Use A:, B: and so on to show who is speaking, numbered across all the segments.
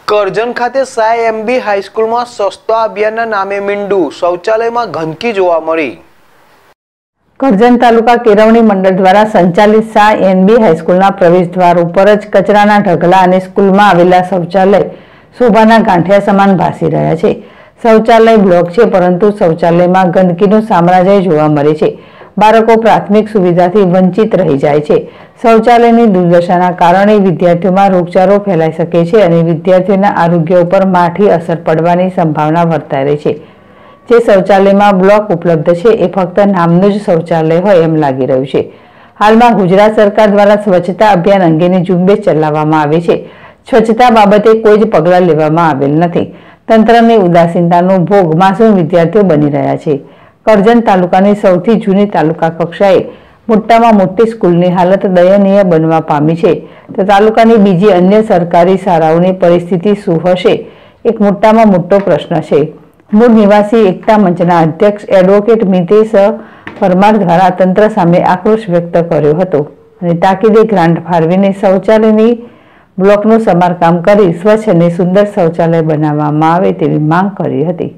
A: કરજણ ખાતે સાય એમબી હાઈસ્કૂલમાં સ્વચ્છતા અભિયાનના નામે મીંડું શૌચાલયમાં ગંદકી જોવા મળી।
B: કરજણ તાલુકા કેળવણી મંડળ દ્વારા સંચાલિત સાય એમબી હાઈસ્કૂલના પ્રવેશદ્વાર ઉપર જ કચરાના ઢગલા અને સ્કૂલમાં આવેલા શૌચાલય શોભાના ગાંઠિયા સમાન ભાસી રહ્યા છે। શૌચાલય બ્લોક છે, પરંતુ શૌચાલયમાં ગંદકીનું સામ્રાજ્ય જોવા મળે છે। બાળકો પ્રાથમિક સુવિધાથી વંચિત રહી જાય છે। શૌચાલયની દુર્દશાના કારણે વિદ્યાર્થીઓમાં રોગચાળો ફેલાઈ શકે છે અને વિદ્યાર્થીઓના આરોગ્ય ઉપર માઠી અસર પડવાની સંભાવના વર્તાઈ રહી છે। જે શૌચાલયમાં બ્લોક ઉપલબ્ધ છે એ ફક્ત નામનું જ શૌચાલય હોય એમ લાગી રહ્યું છે। હાલમાં ગુજરાત સરકાર દ્વારા સ્વચ્છતા અભિયાન અંગેની ઝુંબેશ ચલાવવામાં આવે છે। સ્વચ્છતા બાબતે કોઈ જ પગલાં લેવામાં આવેલ નથી। તંત્રની ઉદાસીનતાનો ભોગ માસૂમ વિદ્યાર્થીઓ બની રહ્યા છે। કરજણ તાલુકાની સૌથી જૂની તાલુકા કક્ષાએ મોટામાં મોટી સ્કૂલની હાલત દયનીય બનવા પામી છે, તો તાલુકાની બીજી અન્ય સરકારી શાળાઓની પરિસ્થિતિ શું હશે, એક મોટામાં મોટો પ્રશ્ન છે। મૂળ નિવાસી એકતા મંચના અધ્યક્ષ એડવોકેટ મિતેશ પરમાર દ્વારા તંત્ર સામે આક્રોશ વ્યક્ત કર્યો હતો અને તાકીદે ગ્રાન્ટ ફાળવીને શૌચાલયની બ્લોકનું સમારકામ કરી સ્વચ્છ અને સુંદર શૌચાલય બનાવવામાં આવે તેવી માંગ કરી હતી।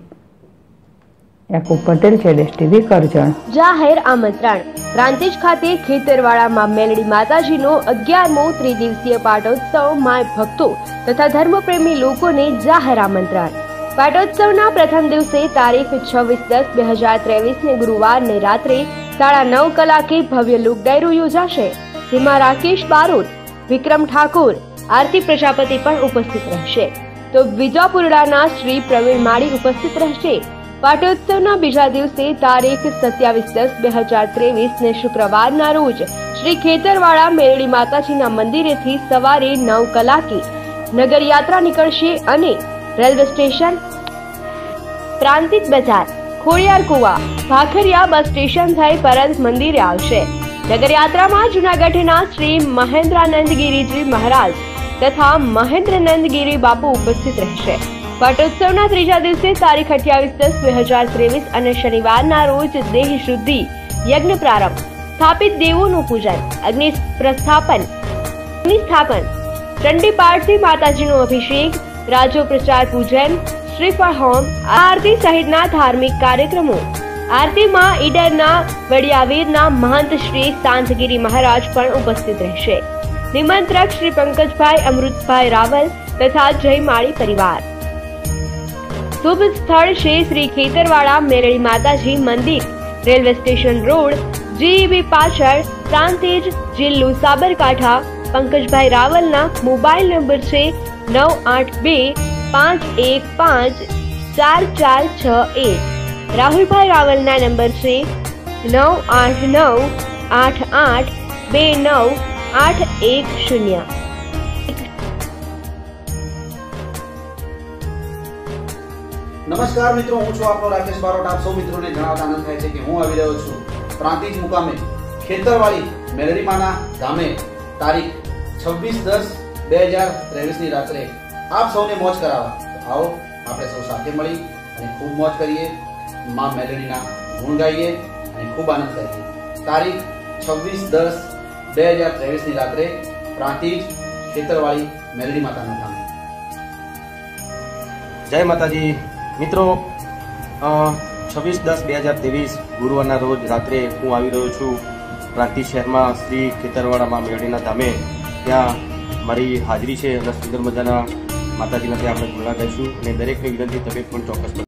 B: યાકુબ પટેલ, ZSTV, કરજણ।
C: જાહેર આમંત્રણ। પ્રાંતિજ ખાતે ખેતરવાડામાં મેલડી માતાજીનો 11મો ત્રિદિવસીય પાટોત્સવ માય ભક્તો તથા ધર્મપ્રેમી લોકોને જાહેર આમંત્રણ। પાટોત્સવના પ્રથમ દિવસે તારીખ 26/10/2023 ને ગુરુવારને રાત્રે 9:30 કલાકે ભવ્ય લોક ડાયરો યોજાશે, જેમાં રાકેશ બારોટ, વિક્રમ ઠાકોર, આરતી પ્રજાપતિ પણ ઉપસ્થિત રહેશે, તો વિજાપુરડાના શ્રી પ્રવીણ માળી ઉપસ્થિત રહેશે। પાટોત્સવના બીજા દિવસે તારીખ 27/10/2023 ને શુક્રવારના રોજ શ્રી ખેતરવાડા મેરડી માતાજીના મંદિરેથી સવારે 9 કલાકે નગર યાત્રા નીકળશે અને રેલવે સ્ટેશન, પ્રાંતિજ બજાર, ખોડિયાર કુવા, ભાખરિયા બસ સ્ટેશન થઈ પરત મંદિરે આવશે। નગર યાત્રામાં જૂનાગઢના શ્રી મહેન્દ્રાનંદગીરીજી મહારાજ તથા મહેન્દ્રનંદગીરી બાપુ ઉપસ્થિત રહેશે। પાટોત્સવના ત્રીજા દિવસે તારીખ 28/10/2023 અને શનિવારના રોજ દેહ શુદ્ધિ યજ્ઞ પ્રારંભ, સ્થાપિત દેવોનું પૂજન, અગ્નિ સ્થાપન, ચંડી પાઠથી માતાજીનો અભિષેક, રાજો પ્રચાર પૂજન, શ્રીફળ હોમ, આરતી સહિતના ધાર્મિક કાર્યક્રમો। આરતીમાં ઈડરના વડિયાવીરના મહંત શ્રી શાંતગીરી મહારાજ પણ ઉપસ્થિત રહેશે। નિમંત્રક શ્રી પંકજભાઈ અમૃતભાઈ રાવલ તથા જય માળી પરિવાર। શુભ સ્થળ છે શ્રી ખેતરવાડા મેરડી માતાજી મંદિર, રેલવે સ્ટેશન રોડ, GEB પાછળ, પ્રાંતિજ, જિલ્લો સાબરકાંઠા। પંકજભાઈ રાવલના મોબાઈલ નંબર છે 9825154461। રાહુલભાઈ રાવલના નંબર છે 9898829810।
D: નમસ્કાર મિત્રો, હું છું આપનો રાકેશ બારોટ। આપ સૌ મિત્રોને જણાવતા આનંદ થાય છે કે હું આવી રહ્યો છું પ્રાંતિજ મુકામે ખેતરવાડી મેલડીમાના ધામે તારીખ 26/10/2023 ની રાત્રે આપ સૌને મોજ કરાવવા। આવો આપણે સૌ સાથે મળી અને ખૂબ મોજ કરીએ, માં મેલડીના ગુણ ગાઈએ અને ખૂબ આનંદ કરીએ। તારીખ 26/10/2023 ની રાત્રે પ્રાંતિજ ખેતરવાડી મેલડી માતાના ધામે।
E: જય માતાજી મિત્રો, 26/10/2023 ગુરુવારના રોજ રાત્રે હું આવી રહ્યો છું પ્રાંતિજ શહેરમાં શ્રી ખેતરવાડામાં મેરડીના ધામે। ત્યાં મારી હાજરી છે અને સુંદર મજાના માતાજીના ત્યાં આપણે ગુણગાન ગાઈશું અને દરેકને વિનંતી તમે પણ ચોક્કસ